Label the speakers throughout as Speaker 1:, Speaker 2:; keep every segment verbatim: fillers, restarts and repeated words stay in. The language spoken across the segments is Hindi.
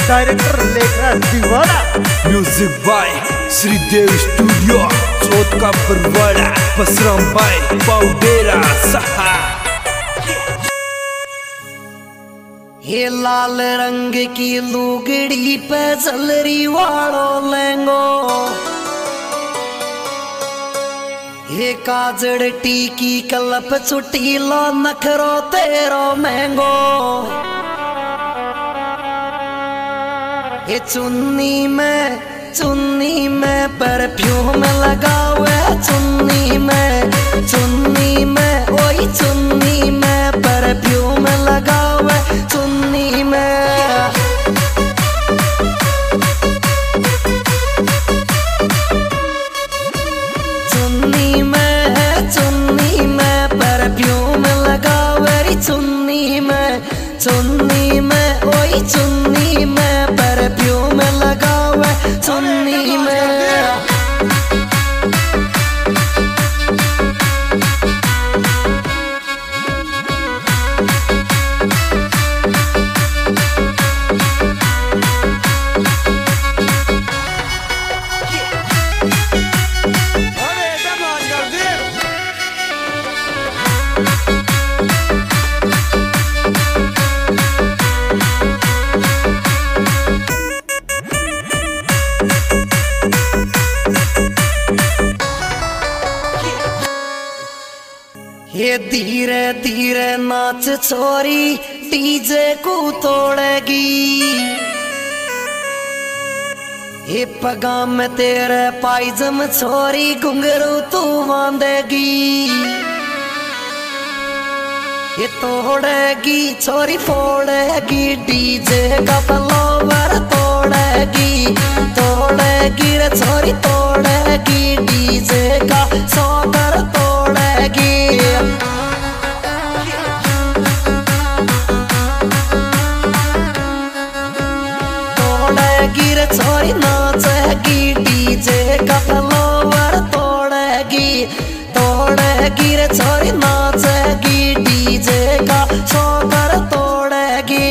Speaker 1: Director Lekhraj Deewana,
Speaker 2: music by Shridev studio, Chauth ka Parwara, Basram भाई पाउडेरा सहा।
Speaker 3: ये लाल रंग की लुगड़ी पे जलरी वालो लेंगो, ये काजड़ टीकी कलप चुटीलो नखरो तेरो महंगो। ये चुन्नी में चुन्नी में परफ्यूम लगावे, चुन्नी में चुन्नी में ओई चुन्नी में परफ्यूम लगावे, चुन्नी में चुन्नी में चुन्नी में परफ्यूम लगावे, चुन्नी में चुन्नी में ओई चुन्नी में परफ्यूम लगावे, चुन्नी में। ये धीरे धीरे नाच छोरी डीजे को तोड़ेगी, ये पगा में तेरे पायजम छोरी घुंघरू तू बांधेगी, ये तोड़ेगी छोरी फोड़ेगी डीजे का फ्लावर, तोड़ेगी तोड़ेगी रे छोरी तोड़ेगी डीजे का सौकर, तोड़ेगी तोड़ेगी रे छोरी नाचेगी डीजे का फ्लावर, तोड़ेगी तोड़ेगी रे छोरी नाचेगी डीजे का सौकर, तोड़ेगी।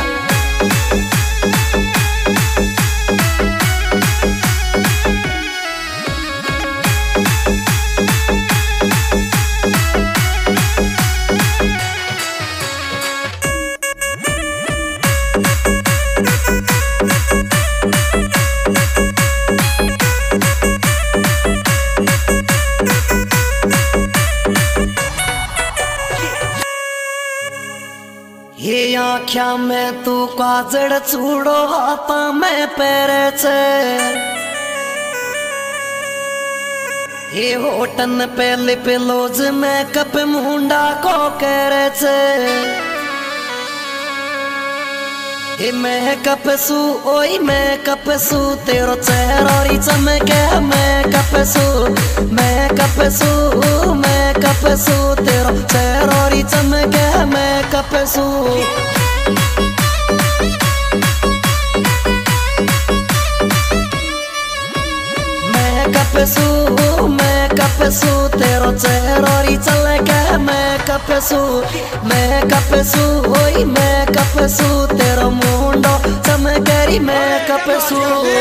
Speaker 3: ये आँख्या में तू काजड़ चूड़ो हाथा में पैरे छे, ये होटन पे लिप लोज में कप मुंडा को करे छे, ये मैं कपसू ओई मैं कपसू तेरो चेहरा री चमके, मैं कपसू मैं कपसू मैं कपसू तेरो चेहरा री चमके, मैं कपसू। मैं कपसू मैं कपसू तेरो चेहरा री चमके, मैं कपसू मैं कपसू ओई मैं कपसू तेरो मुंडो चमकेरी, मैं कपसू।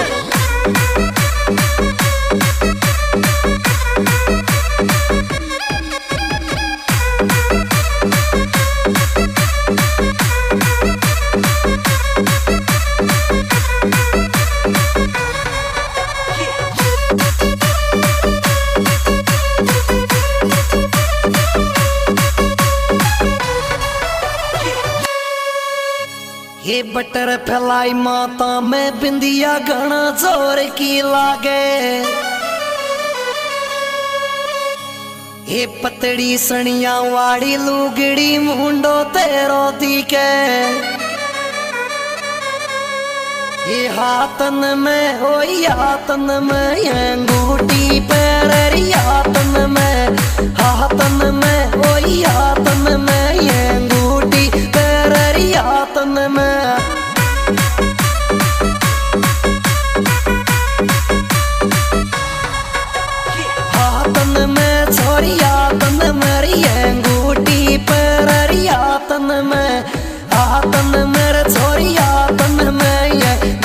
Speaker 3: ये बटर फैलाई माता में बिंदिया घना जोर की लागे, ये पतड़ी सनिया वाड़ी लुगड़ी मुंडो तेरो दिखे, ये हाथन में ओई हाथन में अंगूठी पैरी, हाथन में हाथन में ओई हाथन में अंगूठी पैरी, हाथन में हाथन में छोरी हाथन मेरी अंगूठी पैरी, हाथन में हाथन मेरे छोरी हाथन में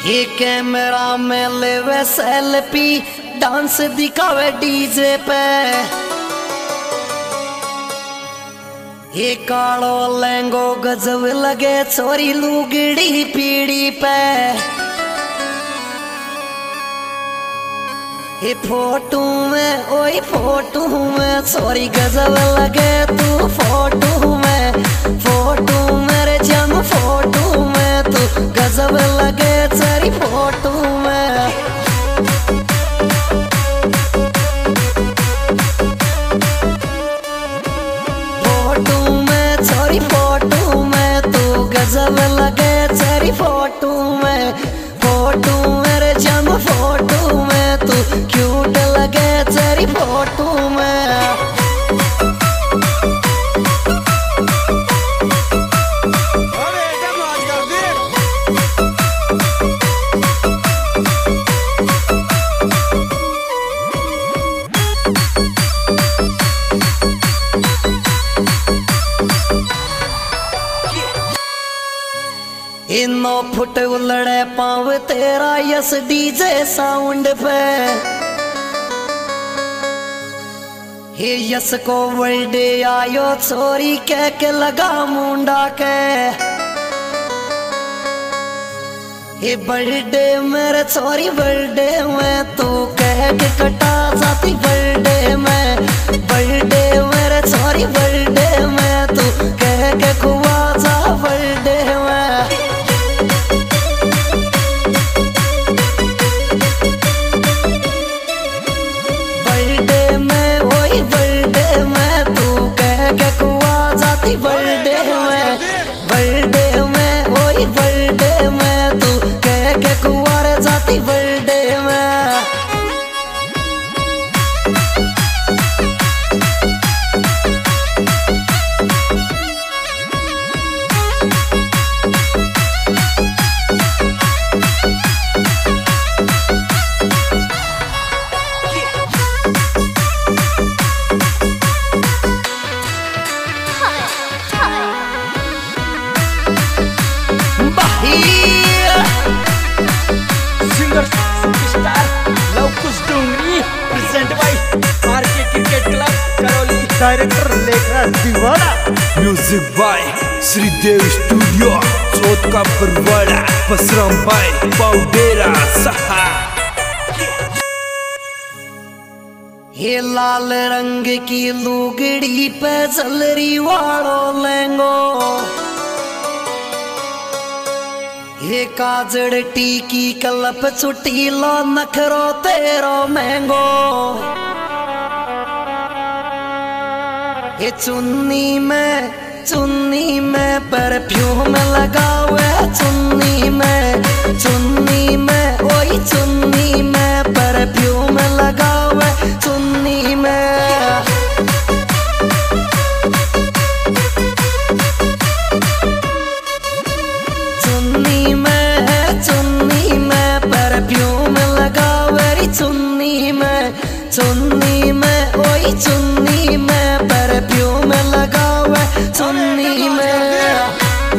Speaker 3: ये कैमरा में लेवे सेल्फी, डांस दिखावे डीजे पे। ये कालो लहंगो गजब लगे छोरी लुगड़ी पीड़ी पे। ये फोटो में ओई फोटो में छोरी गजब लगे तू फोटो में। फोटो मेरे जम फोटो में तू गजब लगे तेरी फोटो में। फोटो में छोरी फोटो में तू गजब लगे तेरी फोटो में। फोटो मेरे जम फोटो में तू क्यूट लगे तेरी फोटो में। इनो फुट उलड़े पाव तेरा यस डीजे साउंड पे। हे यस को बर्थडे आयो छोरी कह के लगा मुंडा के। हे बर्थडे मेरे छोरी बर्थडे में तू कह के कटा जाती बर्थडे में। बर्थडे मेरे छोरी बर्थडे में तू कह के खुआ जा बर्थडे में। बर्थडे में तू कह के कुआ जाती बर्थडे में। बर्थडे में वही बर्थडे में तू कह के कुआर जाती बर्थडे में।
Speaker 2: Singer superstar Lavkush Dongri present by RK cricket club Karauli.
Speaker 1: Director Lekhraj Deewana.
Speaker 2: Music by Shridev studio Chauth ka Parwara. Basram भाई पाउडेरा सहा।
Speaker 3: ये लाल रंग की लुगड़ी पे जलरी वालो लहंगो। ये काजड़ टीकी कलप चुटी लो नखरो तेरो महंगो। ये चुन्नी में चुन्नी में परफ्यूम लगा हुआ चुन्नी में। चुन्नी में ओई चुन्नी में परफ्यूम लगा हुआ चुन्नी में। चुन्नी में चुन्नी में परफ्यूम लगा वेरी चुन्नी में। चुन्नी में ओई चुन्नी में परफ्यूम लगा हुआ चुन्नी में।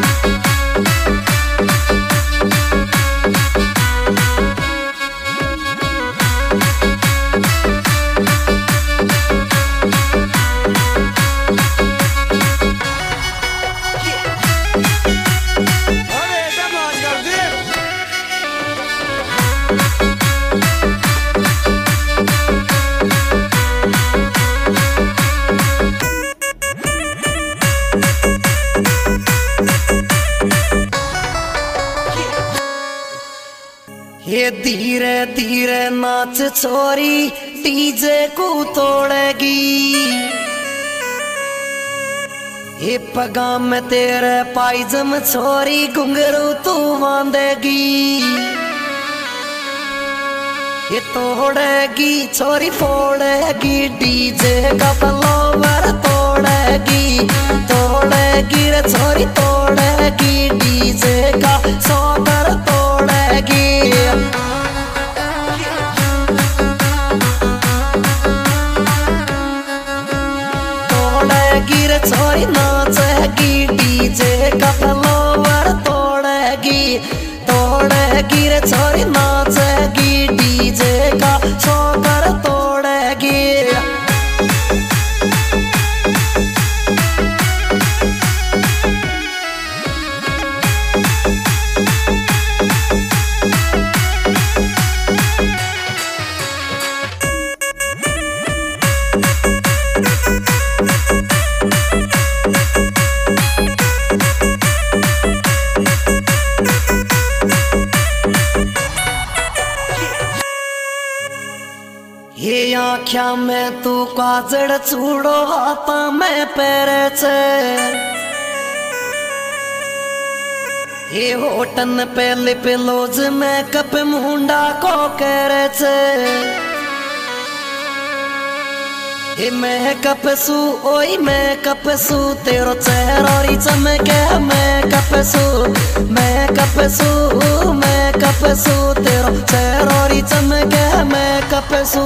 Speaker 3: ये धीरे धीरे नाच छोरी डीजे को तोड़ेगी। ये पगा में तेरे पायजम छोरी घुंघरू तू बांधेगी। ये तोड़ेगी छोरी फोड़ेगी डीजे का फ्लावर तोड़ेगी। तोड़ेगी रे छोरी तोड़ेगी डीजे का सौगर तोड़ेगी। तोड़ेगी रे छोरी नाचेगी डीजे का फ्लावर तोड़ेगी। तोड़ेगी तोड़ेगी रे छोरी नाचेगी डीजे का शोकर तोड़ेगी। ये आँख्या में तू काजड़ चूड़ो हाथा में पैरे छे, ये होटन पे लिप लोज में कप मुंडा को करे छे। ये मैं कप सू ओई मैं कप सू तेरो चेहरा चमके मैं कप सू मैं कप सू मैं कप सू तेरो चेहरा चमके मैं कप सू।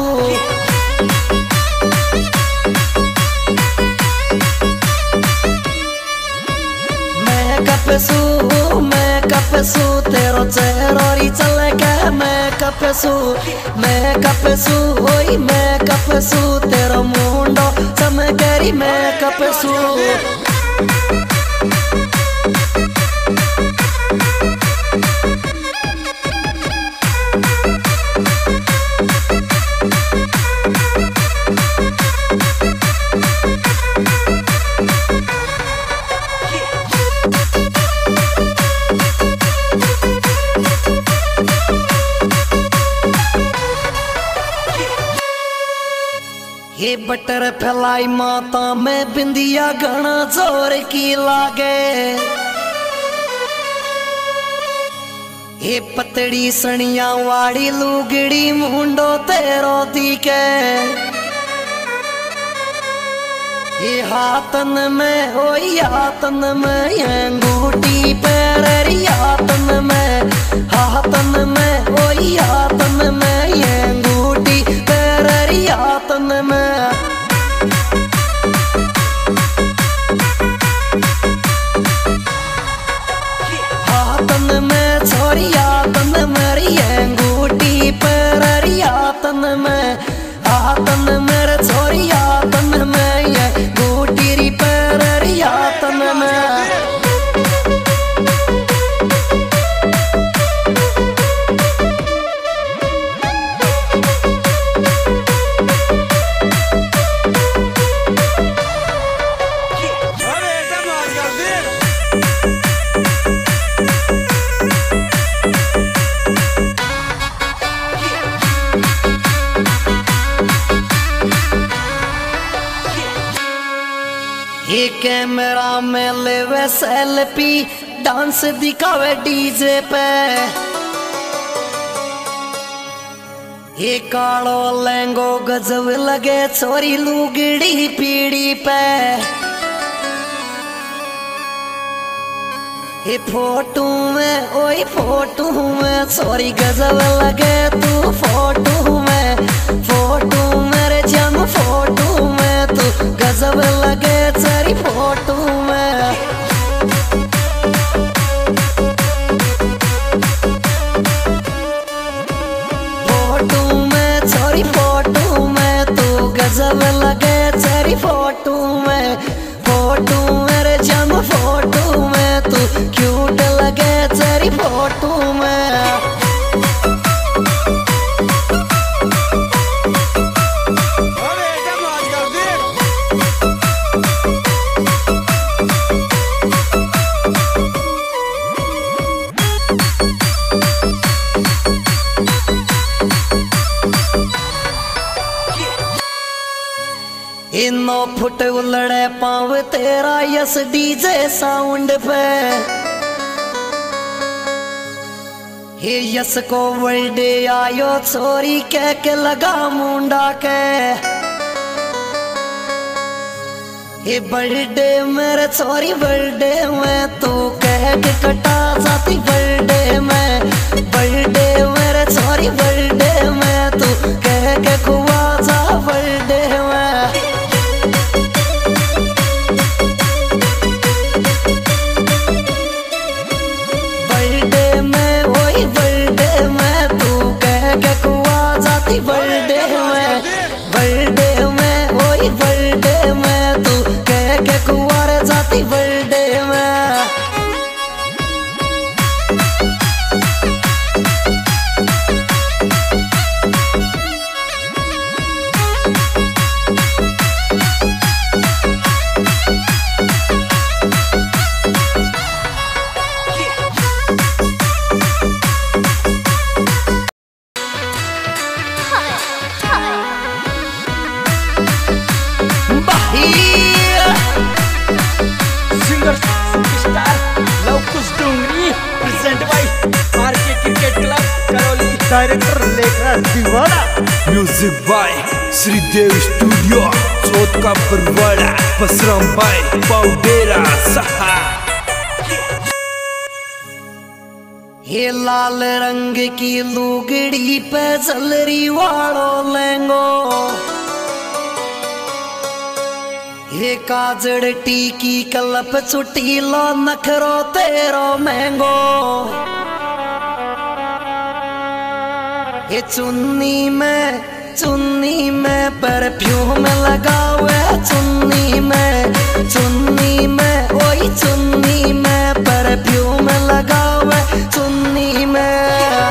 Speaker 3: मैं कप सू मैं कप सू तेरो चेहरा चमके मैं कप सू मैं कप सू ओई मैं कप सू तेरो मुंडो चमकेरी मैं कप सू। ये बटर फैलाई माता में बिंदिया घना जोर की लागे, ये पतड़ी सनिया वाड़ी लुगड़ी मुंडो तेरो दिखे। ये हाथन में ओई हाथन में ये अंगूठी पैरी हाथन में हाथन में ओई हाथन में ये अंगूठी पैरी हाथन में। हाथन में छोरी हाथन मेरी अंगूठी पैरी हाथन में हाथन मेरे छोरी हाथन में ये अंगूठी री पैरी हाथन में। ये कैमरा में लेवे सेल्फी डांस दिखावे डीजे पे, ये कालो लहंगो गजब लगे छोरी लुगड़ी पीड़ी पे। ये फोटो में ओई फोटो में छोरी गजब लगे तू फोटो में फोटो मेरे जम फोटो में तू गजब लगे तेरी फोटो में। फोटो में छोरी फोटो में तू गजब लगे तेरी फोटो में फोटो मेरे जम फोटो में तू क्यूट लगे तेरी फोटो में। इनो फुट उलड़े पाव तेरा यस डीजे साउंड पे, हे यस को वर्ल्डे आयो छोरी कह के लगा मुंडा के। हे बर्थडे मेरे छोरी बर्थडे में तू कह के कटा जाती बर्थडे में बर्थडे मेरे छोरी बर्थडे में तू कह के खुआ जा बर्थडे में। बर्थडे में वही birthday
Speaker 1: director Lekhraj Deewana.
Speaker 4: Music by Shridev studio Chauth ka Barwara Basram भाई पाउडेरा सहा।
Speaker 3: ये लाल रंग की लुगड़ी पे जलरी वालो लेंगो, ये काजड़ टीकी कलप चुटीलो नखरो तेरो महंगो। ये चुन्नी में चुन्नी में परफ्यूम लगावे, चुन्नी में चुन्नी में ओई चुन्नी में परफ्यूम लगावे, चुन्नी में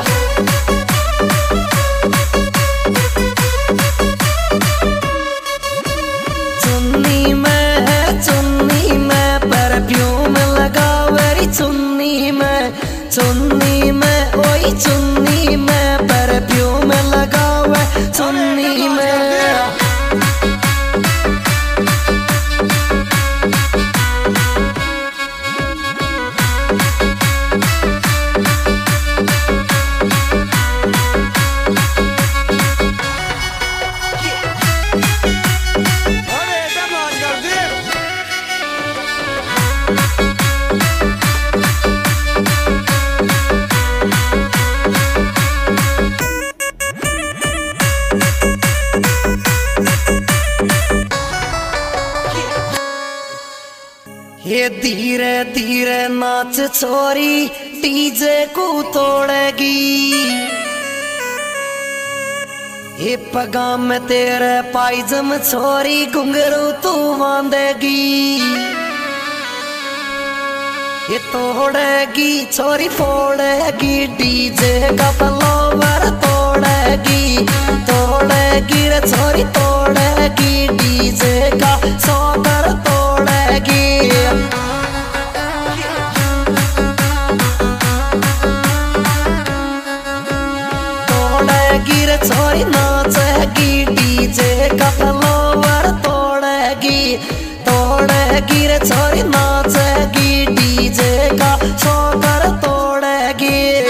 Speaker 3: चुन्नी में चुन्नी में परफ्यूम लगावे, चुन्नी में चुन्नी में ओई चुन्नी में परफ्यूम लगावे, चुन्नी में। ये धीरे धीरे नाच छोरी डीजे को तोड़ेगी, ये पगा में तेरे पायजम छोरी घुंघरू तू बांधेगी। ये तोड़ेगी छोरी फोड़ेगी डीजे का फ्लावर तोड़ेगी, तोड़ेगी रे छोरी तोड़ेगी डीजे का सौगर तोड़ेगी। तोड़ेगी रे छोरी नाचेगी डीजे का फ्लावर तोड़ेगी, तोड़ेगी रे छोरी नाचेगी डीजे का सौगर तोड़ेगी।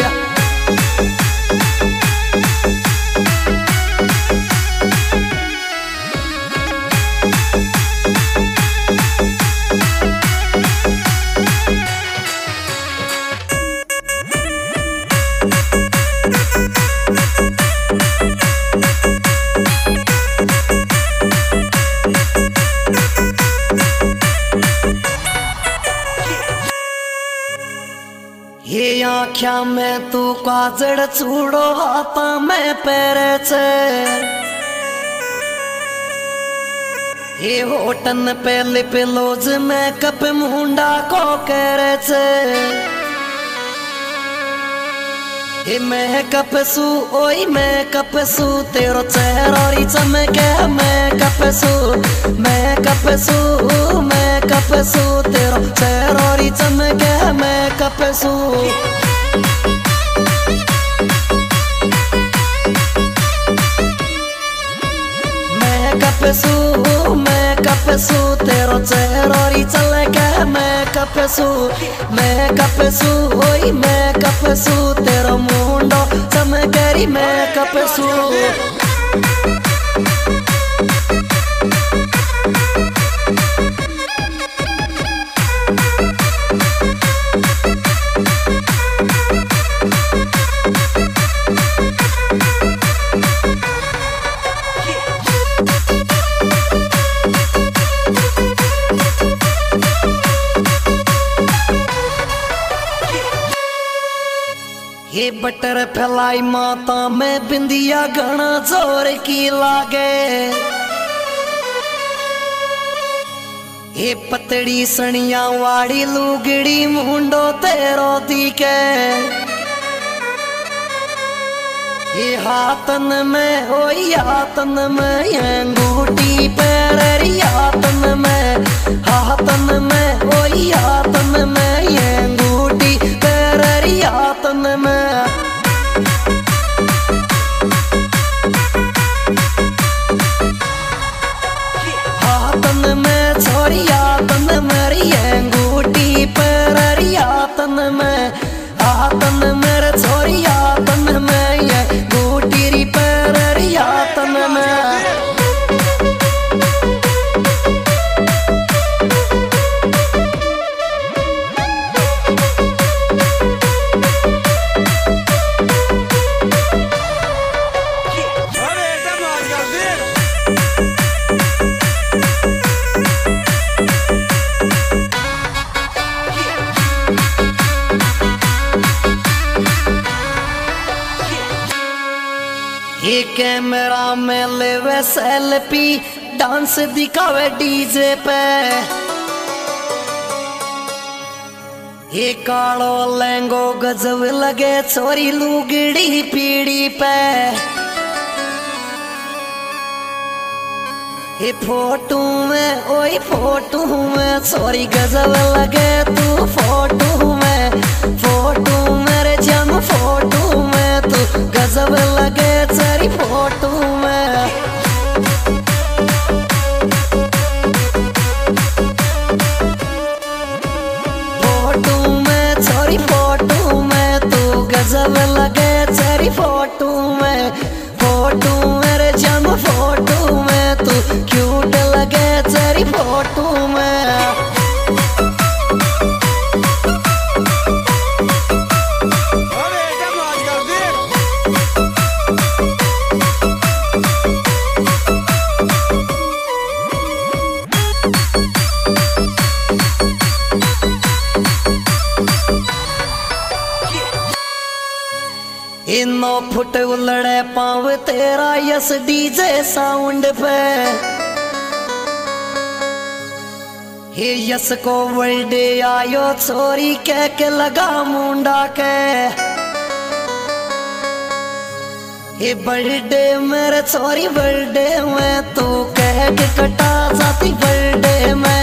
Speaker 3: ये आँख्या में तू काजड़ चूड़ो हाथा में पैरे छे, ये होटन पे लिप लोज में कप मुंडा को करे छे। ये मेकअप सू ओई मेकअप सू तेरो चेहरा री चमके, मेकअप सू मेकअप सू मेकअप सू तेरो चेहरा री चमके, मेकअप सू। मेकअप सू मेकअप सू तेरो चेहरा री चमके, मेकअप सू मेकअप सू ओई मेकअप सू तेरो मुंडो चमकेरी, मेकअप सू। ये बटर फैलाई माता में बिंदिया घना जोर की लागे, ये पतड़ी सनिया वाड़ी लुगड़ी मुंडो तेरो दिखे। ये हाथन में ओ हाथन में अंगूठी पैरी, हाथन में हाथन में ओ हाथन में अंगूठी पैरी, हाथन में। हाथन में छोरी हाथन मेरी अंगूठी पैरी, हाथन में हाथन मेरे छोरी हाथन में ये कैमरा में लेवे सेल्फी डांस दिखावे डीजे पे ये कालो लहंगो गजब लगे छोरी लुगड़ी पीड़ी पे ये फोटो में ओए फोटो में छोरी गजब लगे तू फोटो में फोटो मेरे जम फोटो में तू गजब लगे तेरी फोटो में फोटो में छोरी फोटो में तू गजब लगे तेरी फोटो में फोटो मेरे जम फोटो में तू क्यूट लगे तेरी फोटो में इनो फुट उलड़े पाव तेरा यस डीजे साउंड पे हे यस को बर्थडे आयो छोरी कह के लगा मुंडा के हे बर्थडे मेरे छोरी बर्थडे में तू कह के कटा जाती बर्थडे में